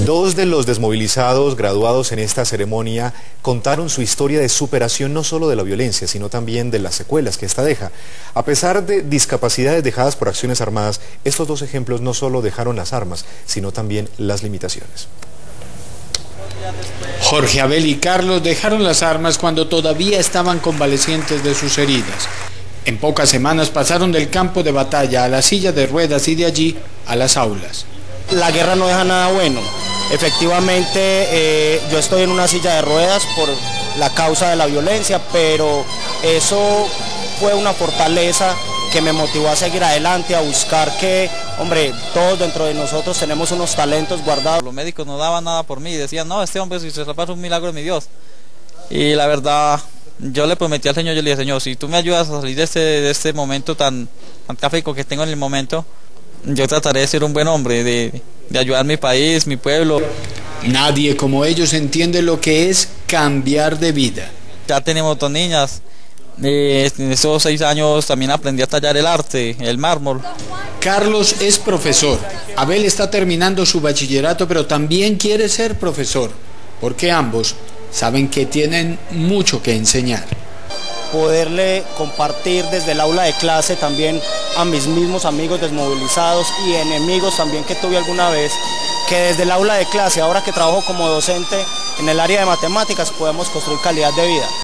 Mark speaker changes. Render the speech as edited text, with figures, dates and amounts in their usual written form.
Speaker 1: Dos de los desmovilizados graduados en esta ceremonia contaron su historia de superación no solo de la violencia, sino también de las secuelas que esta deja. A pesar de discapacidades dejadas por acciones armadas, estos dos ejemplos no solo dejaron las armas, sino también las limitaciones.
Speaker 2: Jorge, Abel y Carlos dejaron las armas cuando todavía estaban convalecientes de sus heridas. En pocas semanas pasaron del campo de batalla a la silla de ruedas y de allí a las aulas.
Speaker 3: La guerra no deja nada bueno. Efectivamente, yo estoy en una silla de ruedas por la causa de la violencia, pero eso fue una fortaleza que me motivó a seguir adelante, a buscar que, hombre, todos dentro de nosotros tenemos unos talentos guardados.
Speaker 4: Los médicos no daban nada por mí, decían, no, este hombre si se salva es un milagro de mi Dios. Y la verdad, yo le prometí al Señor, yo le dije, Señor, si tú me ayudas a salir de este momento tan trágico que tengo en el momento, yo trataré de ser un buen hombre, de ayudar a mi país, mi pueblo.
Speaker 2: Nadie como ellos entiende lo que es cambiar de vida.
Speaker 4: Ya tenemos dos niñas. En esos 6 años también aprendí a tallar el arte, el mármol.
Speaker 2: Carlos es profesor. Abel está terminando su bachillerato, pero también quiere ser profesor, porque ambos saben que tienen mucho que enseñar.
Speaker 3: Poderle compartir desde el aula de clase también a mis mismos amigos desmovilizados y enemigos también que tuve alguna vez, que desde el aula de clase, ahora que trabajo como docente en el área de matemáticas, podemos construir calidad de vida.